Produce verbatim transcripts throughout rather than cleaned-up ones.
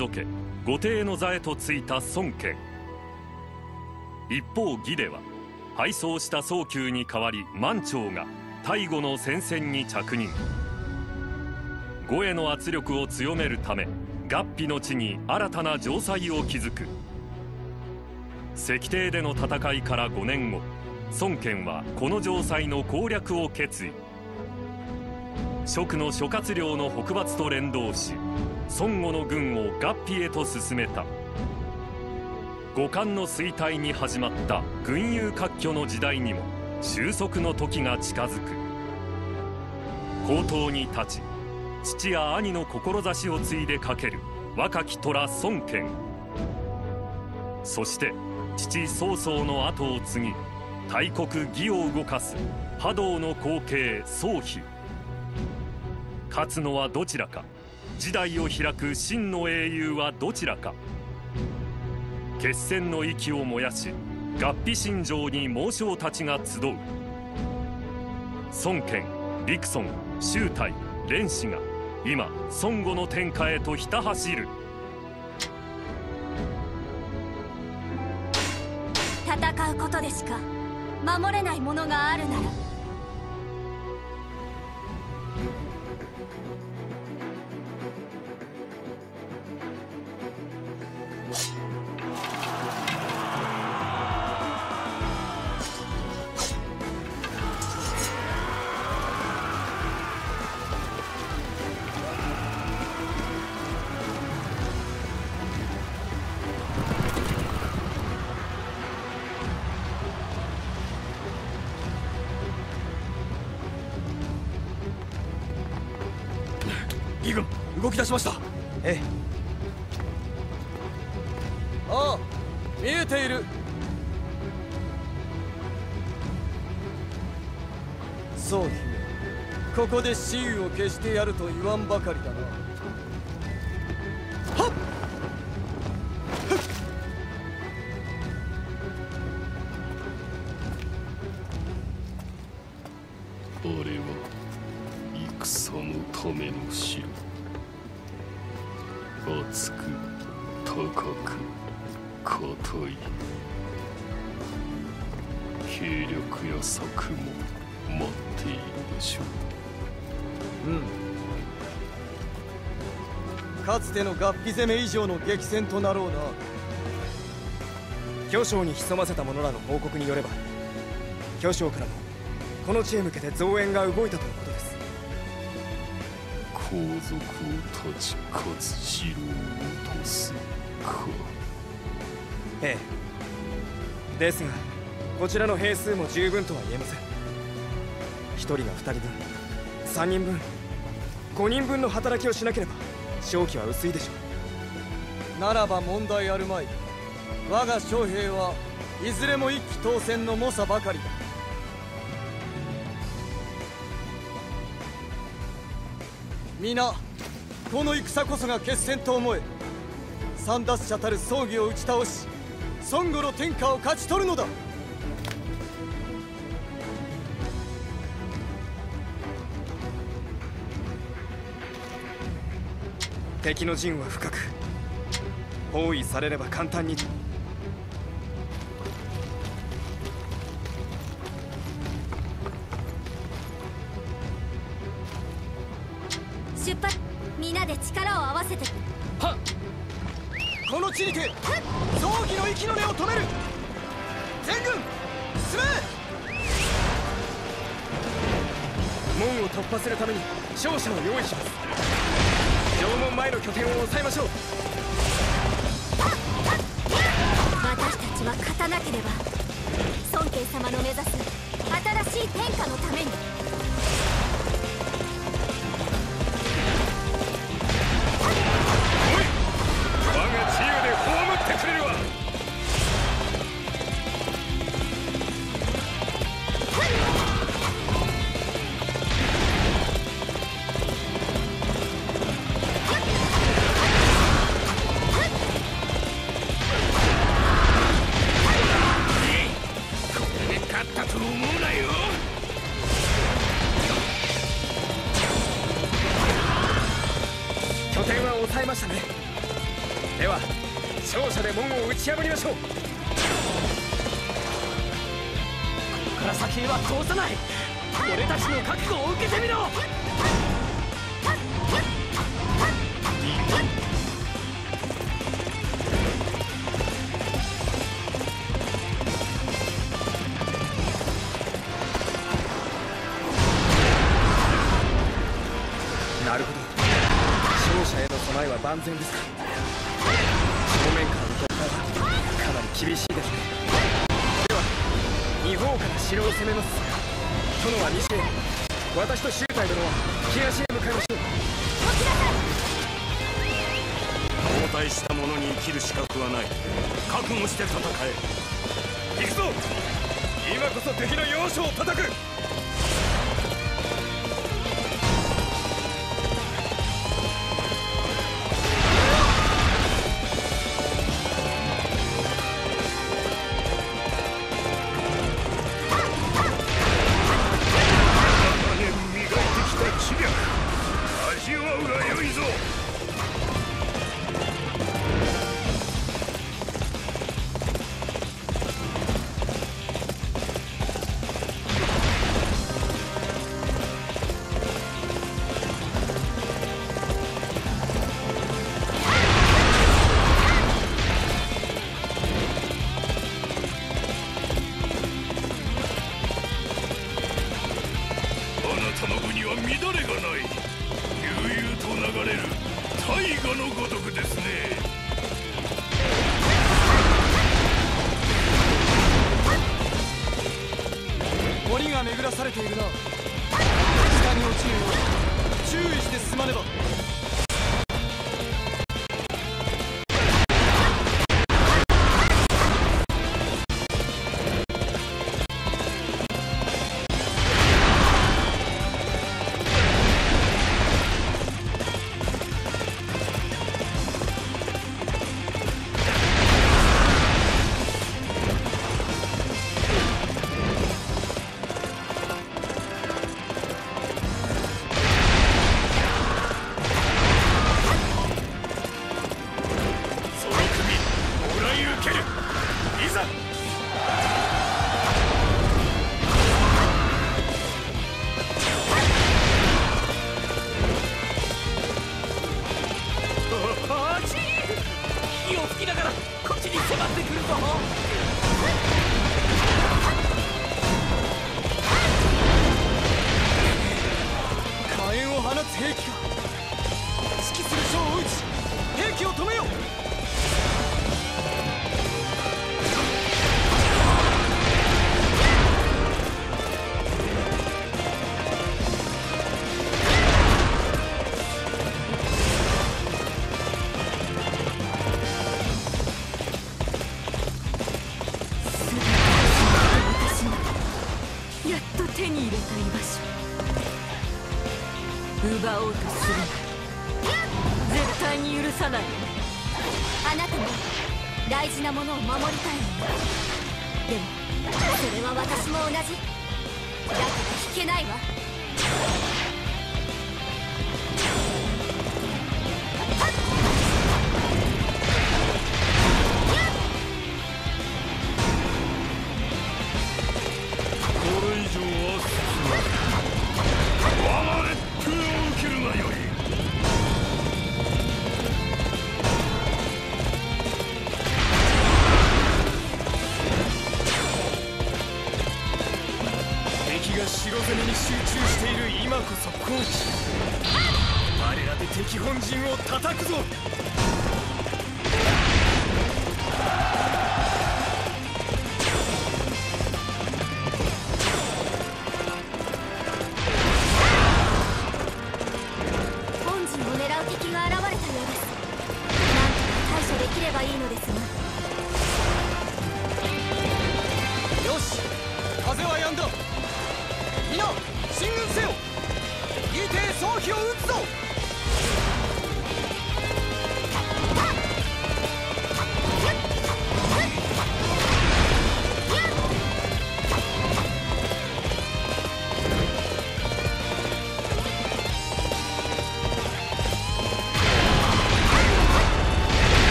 退け後帝の座へとついた孫権。一方義では敗走した宗久に代わり満長が太呉の戦線に着任。呉への圧力を強めるため合肥の地に新たな城塞を築く。石庭での戦いからごねんご、孫権はこの城塞の攻略を決意。蜀の諸葛亮の北伐と連動し孫悟の軍を合肥へと進めた。五冠の衰退に始まった群雄割拠の時代にも収束の時が近づく。公党に立ち父や兄の志を継いでかける若き虎孫権。そして父曹操の後を継ぎ大国義を動かす覇道の後継曹丕。勝つのはどちらか、時代を開く真の英雄はどちらか。決戦の息を燃やし合肥新城に猛将たちが集う。孫権、陸遜、周泰、連氏が今孫悟の天下へとひた走る。 戦うことでしか守れないものがあるなら、 義軍動き出しました。 ええ。 ああ、見えている。そう姫、ここで雌雄を消してやると言わんばかりだな。はっあれは戦のための城。厚く高く固い。兵力や策も待っているでしょう。 うん、かつての合肥攻め以上の激戦となろうな。 巨匠に潜ませた者らの報告によれば、巨匠からもこの地へ向けて増援が動いたとのことです。 皇族を断ちかつ城を落とすか。 ええ。ですがこちらの兵数も十分とは言えません。一人が二人分、三人分、五人分の働きをしなければ勝機は薄いでしょう。ならば問題あるまい。我が将兵はいずれも一騎当選の猛者ばかりだ。皆この戦こそが決戦と思え。三奪者たる葬儀を打ち倒し孫悟の天下を勝ち取るのだ。 敵の陣は深く、包囲されれば簡単に。 出発。皆で力を合わせて。 はっ。この地にて葬儀の息の根を止める。全軍進め。 門を突破するために勝者を用意します。城門前の拠点を抑えましょう。 私たちは勝たなければ孫権様の目指す新しい天下のために。 我が自由で葬ってくれるわ。 これで勝ったと思うなよ。 では勝者で門を打ち破りましょう。ここから先へは通さない。俺たちの覚悟を受けてみろ。なるほど、勝者への備えは万全ですか。正面からの突破はかなり厳しいですね。では二方から城を攻めます。殿は西へ、私と周太殿は東へ向かいましょう。 交代した者に生きる資格はない。覚悟して戦え。 行くぞ。今こそ敵の要所を叩く。 鬼が巡らされているな。下に落ちるよう注意して進まねば。兵器か。指揮する将を撃ち兵器を止めよ。 やっと手に入れた居場所。奪おうとするな。絶対に許さない。あなたも大事なものを守りたいの。でもそれは私も同じだから引けないわ。 これ以上は進まない。我が烈風を受けるがよい。 敵が城攻めに集中している今こそ好機。我らで敵本陣を叩くぞ。 本陣を狙う敵が現れたようです。なんとか対処できればいいのですが。 よし、風は止んだ。皆進軍せよ。義帝総飛を撃つぞ。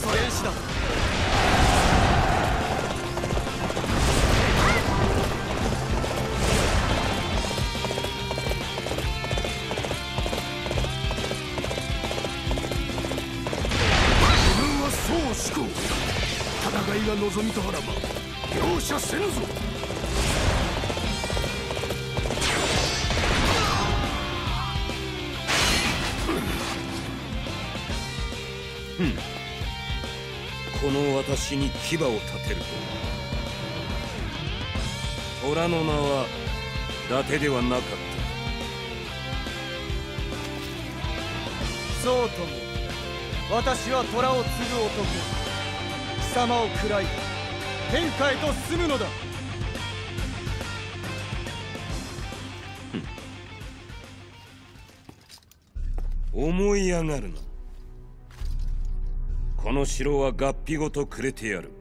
そ連死だ。 自分はそう思考。戦いが望みとあらば容赦せぬぞ。 この私に牙を立てると。虎の名は伊達ではなかった。 そうとも私は虎を継ぐ男。貴様を喰らい天下へと進むのだ。 思い上がるな。この城は合皮ごとくれてやる。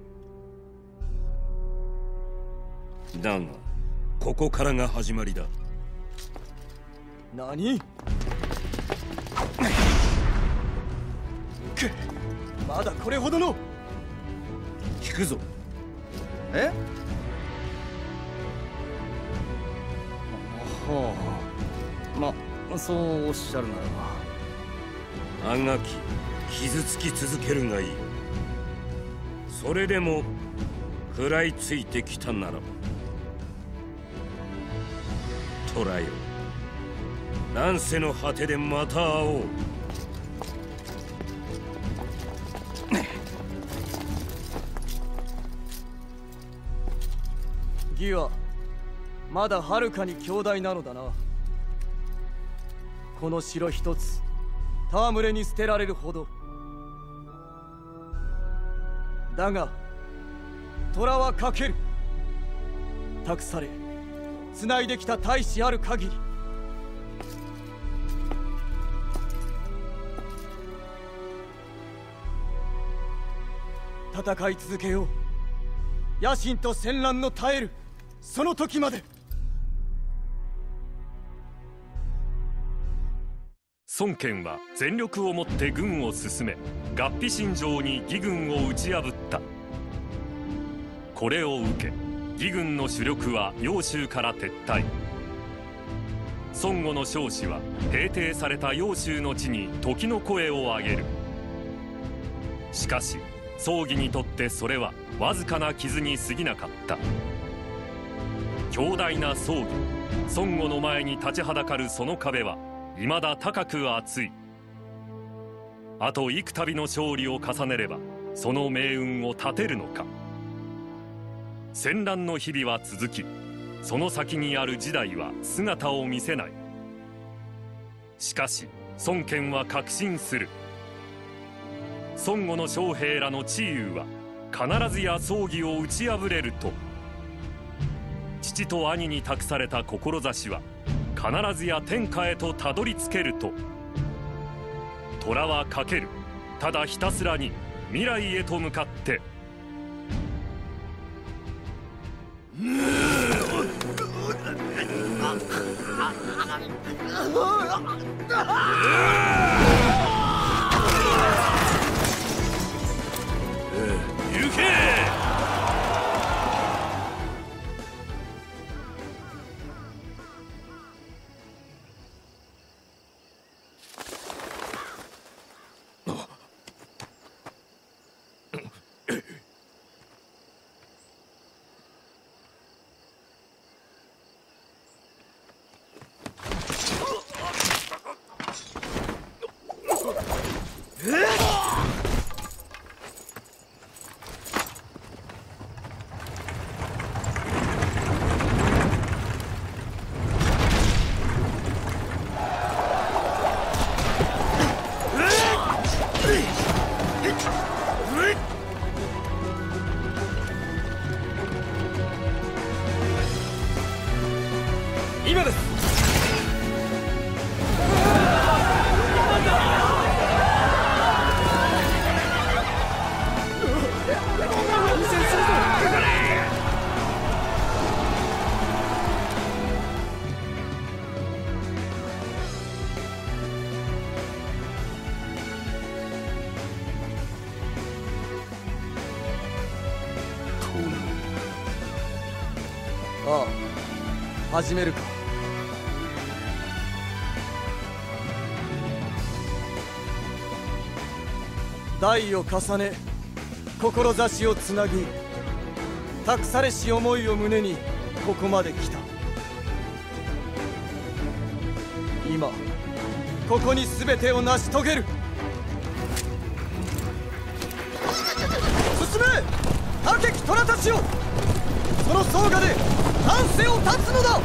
だがここからが始まりだ。 何？くっ、まだこれほどの。 聞くぞ。 え？はあ、ま、そうおっしゃるならば。 あがき傷つき続けるがいい。それでも食らいついてきたならば、虎よ、乱世の果てでまた会おう。 義はまだはるかに強大なのだな。この城一つ戯れに捨てられるほど。だが虎はかける。託され繋いできた大志ある限り。戦い続けよう。野心と戦乱の絶えるその時まで。 孫権は全力をもって軍を進め、合皮新城に義軍を打ち破った。これを受け義軍の主力は揚州から撤退。孫悟の将士は平定された揚州の地に時の声を上げる。しかし葬儀にとってそれはわずかな傷に過ぎなかった。強大な葬儀、孫悟の前に立ちはだかるその壁は未だ高く厚い。あと幾度の勝利を重ねればその命運を立てるのか。戦乱の日々は続き、その先にある時代は姿を見せない。しかし孫権は確信する。孫悟の将兵らの地位は必ずや葬儀を打ち破れると。父と兄に託された志は必ずや天下へとたどり着けると。虎はかける。ただひたすらに未来へと向かって。行け！ 始めるか。代を重ね志をつなぎ、託されし思いを胸にここまで来た。今ここに全てを成し遂げる。進め、高き虎たちよ、その総河で乱世を断つのだ。